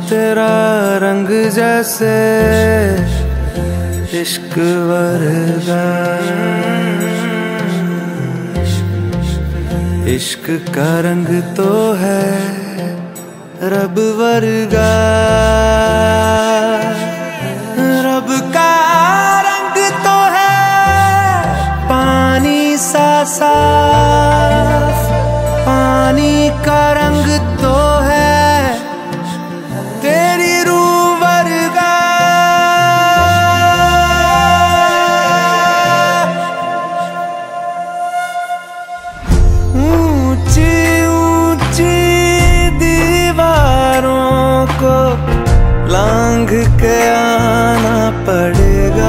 तेरा रंग जैसे इश्क वर्गा, इश्क का रंग तो है रब वर्गा। रब का रंग तो है पानी सा साफ, पानी का रंग तो है तेरी रूह वर्गा। ऊंची ऊंची दीवारों को लांघ के आना पड़ेगा,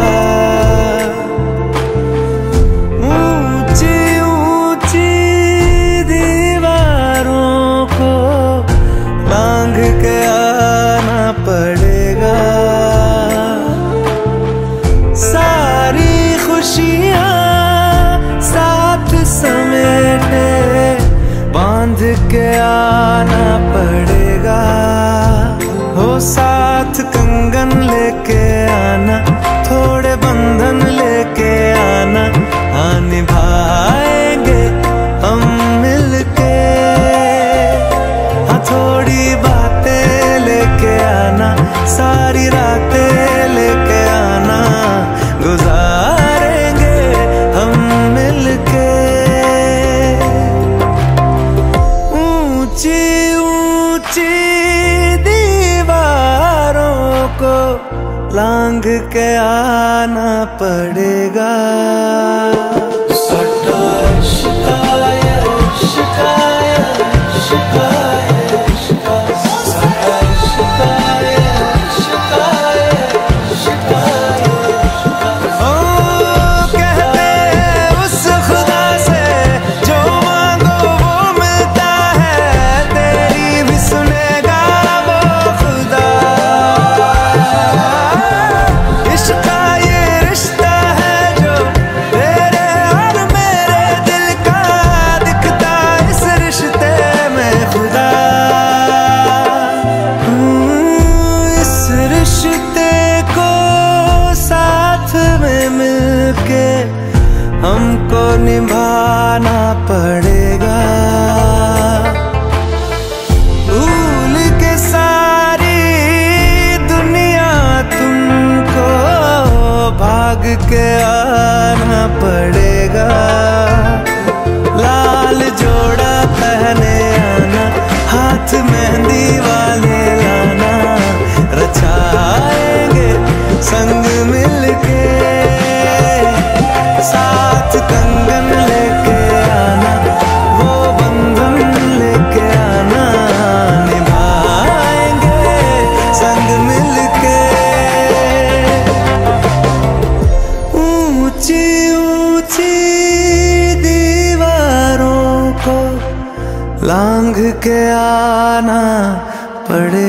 ऊंची ऊंची दीवारों को लांघ के आना पड़ेगा। सारी खुशियाँ साथ समेटे बांध के आना पड़ेगा। हो साथ कंगन लेके आना, थोड़े बंधन लेके आना, हाँ निभाएंगे हम मिलके। हाँ थोड़ी बातें लेके आना, सारी रातें लेके आना, गुजारेंगे हम मिलके। ऊंची ऊंची दीवारों को लांघ के आना पड़ेगा। हमको निभाना पड़ेगा। भूल के सारी दुनिया तुमको भाग के आना पड़ेगा। लाल जोड़ा पहने आना, हाथ मेहंदी वाले लाना, रचाएंगे संग मिलके। साथ कंगन लेके आना, वो बंधन लेके आना, निभाएंगे संग मिलके। ऊंची ऊंची दीवारों को लांघ के आना पड़े।